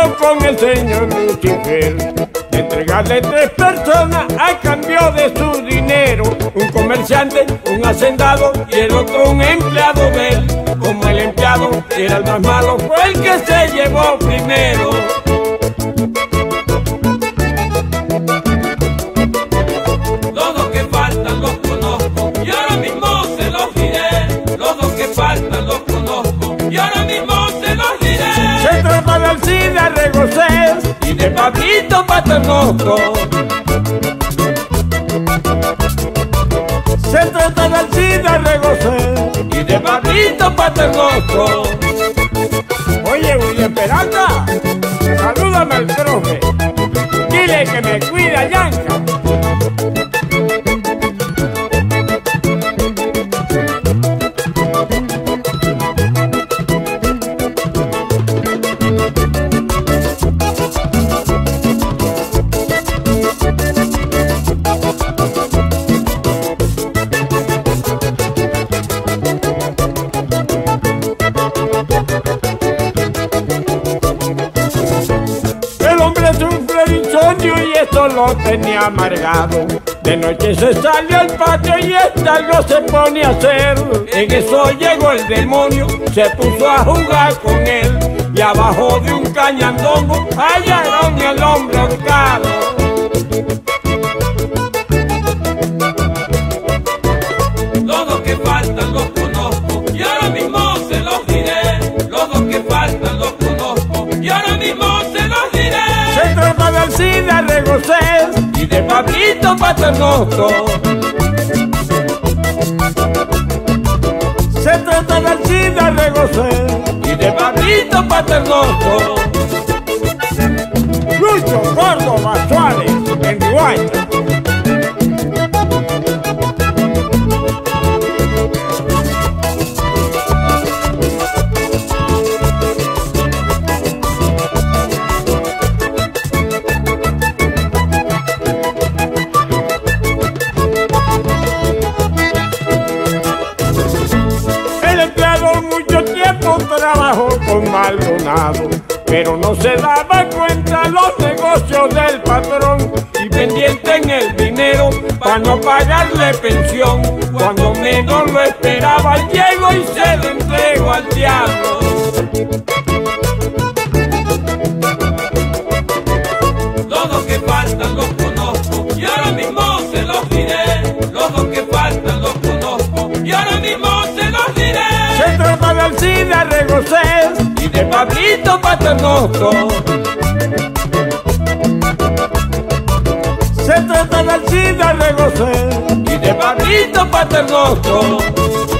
quedó con el señor Lucifer de entregarle 3 personas a cambio de su dinero. Un comerciante, un hacendado y el otro un empleado de él. Como el empleado era el más malo, fue el que se llevó primero. Los dos que faltan los conozco y ahora mismo se los diré. Los dos que faltan los conozco y ahora mismo se los diré. Se trata de Alcida Regocés Y de Pablito Paternoster. Se trata de Alcida Regocés Y de Pablito Paternoster. Oye, William Peralta, salúdame al profe. Dile que me cuida, Yanka. Y esto lo tenía amargado. De noche se salió al patio y algo se pone a hacer. En eso llegó el demonio, se puso a jugar con él. Y abajo de un cañandongo hallaron el hombre ahorcado. Los dos que faltan los conozco y ahora mismo se los diré. Los dos que faltan los conozco y ahora mismo se los diré. Se trata de Alcida Regocés Y de Pablito Paternoster. Se trata de Alcida Regocés Y de Pablito Paternoster. Lucho Córdoba Suárez en Guayta. Trabajó con Maldonado, pero no se daba cuenta los negocios del patrón. Y pendiente en el dinero para no pagarle pensión. Cuando menos lo esperaba llegó y se lo entregó al diablo. Los dos que faltan los conozco y ahora mismo se los diré. Los dos que faltan los conozco y ahora mismo se los diré. Se trata de Alcida Regocés Y de Pablito Paternoster. Se trata de Alcida Regocés Y de Pablito Paternoster.